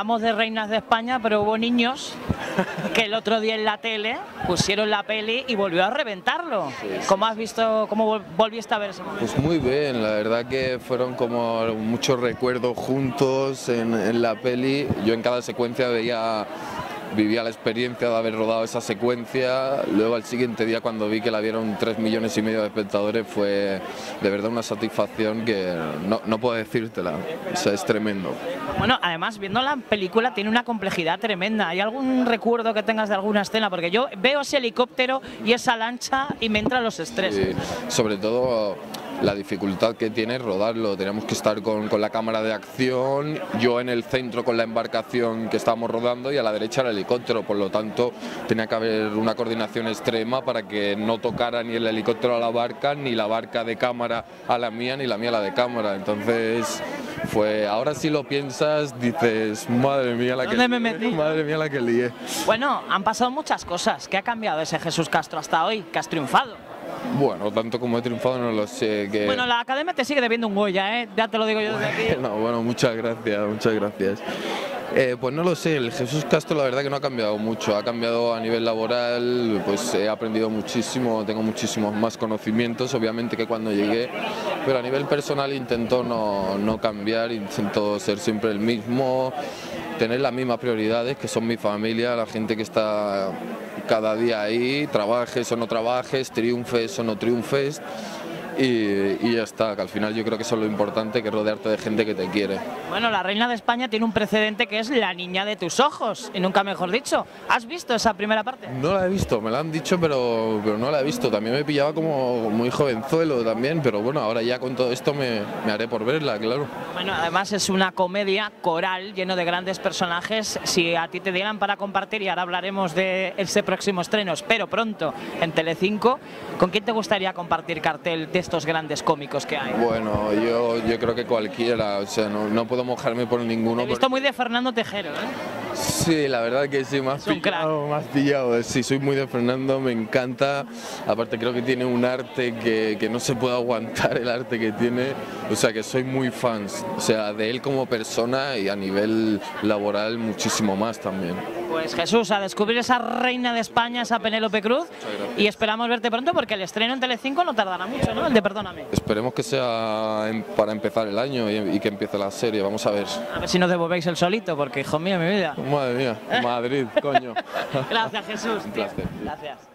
hablamos de reinas de España, pero hubo niños que el otro día en la tele pusieron la peli y volvió a reventarlo. Sí. ¿Cómo has visto, cómo volviste a ver ese momento? Pues muy bien, la verdad que fueron como muchos recuerdos juntos en la peli. Yo en cada secuencia vivía la experiencia de haber rodado esa secuencia. Luego al siguiente día, cuando vi que la vieron 3,5 millones de espectadores, fue de verdad una satisfacción que no puedo decírtela. O sea, es tremendo. Bueno, además, viendo la película tiene una complejidad tremenda. ¿Hay algún recuerdo que tengas de alguna escena? Porque yo veo ese helicóptero y esa lancha y me entran los estreses. Sí, sobre todo la dificultad que tiene rodarlo. Teníamos que estar con la cámara de acción, yo en el centro con la embarcación que estábamos rodando y a la derecha el helicóptero, por lo tanto tenía que haber una coordinación extrema para que no tocara ni el helicóptero a la barca, ni la barca de cámara a la mía, ni la mía a la de cámara. Entonces ahora si lo piensas, dices, madre mía la que ¿Dónde me metí? Madre mía la que lié. Bueno, han pasado muchas cosas. ¿Qué ha cambiado ese Jesús Castro hasta hoy? Que has triunfado. Bueno, tanto como he triunfado no lo sé. Bueno, la Academia te sigue debiendo un Goya, ¿eh? Ya te lo digo yo desde aquí. Bueno, muchas gracias, muchas gracias. Pues no lo sé, el Jesús Castro la verdad que no ha cambiado mucho, ha cambiado a nivel laboral, pues he aprendido muchísimo, tengo muchísimos más conocimientos obviamente que cuando llegué, pero a nivel personal intento no cambiar, intento ser siempre el mismo, tener las mismas prioridades que son mi familia, la gente que está cada día ahí, trabajes o no trabajes, triunfes o no triunfes. Y ya está, que al final yo creo que eso es lo importante, que rodearte de gente que te quiere. Bueno, la reina de España tiene un precedente que es la niña de tus ojos, y nunca mejor dicho. ¿Has visto esa primera parte? No la he visto, me la han dicho, pero no la he visto. También me pillaba como muy jovenzuelo también, pero bueno, ahora ya con todo esto me haré por verla, claro. Bueno, además es una comedia coral lleno de grandes personajes. Si a ti te dieran para compartir, y ahora hablaremos de ese próximo estreno, espero pronto, en Telecinco, ¿con quién te gustaría compartir cartel de estos grandes cómicos que hay? Bueno, yo creo que cualquiera, o sea, no puedo mojarme por ninguno. Te he visto muy de Fernando Tejero, ¿eh? Sí, la verdad que sí, más pillado. Sí, soy muy de Fernando, me encanta. Aparte creo que tiene un arte que no se puede aguantar, el arte que tiene. O sea, que soy muy fan, o sea, de él como persona y a nivel laboral muchísimo más también. Pues Jesús, a descubrir esa reina de España, esa Penélope Cruz, y esperamos verte pronto porque el estreno en Telecinco no tardará mucho, ¿no? El de Perdóname. Esperemos que sea para empezar el año y que empiece la serie, vamos a ver. A ver si nos devolvéis el solito, porque hijo mío, mi vida. Madre mía, Madrid, coño. Gracias, Jesús. Un placer. Gracias.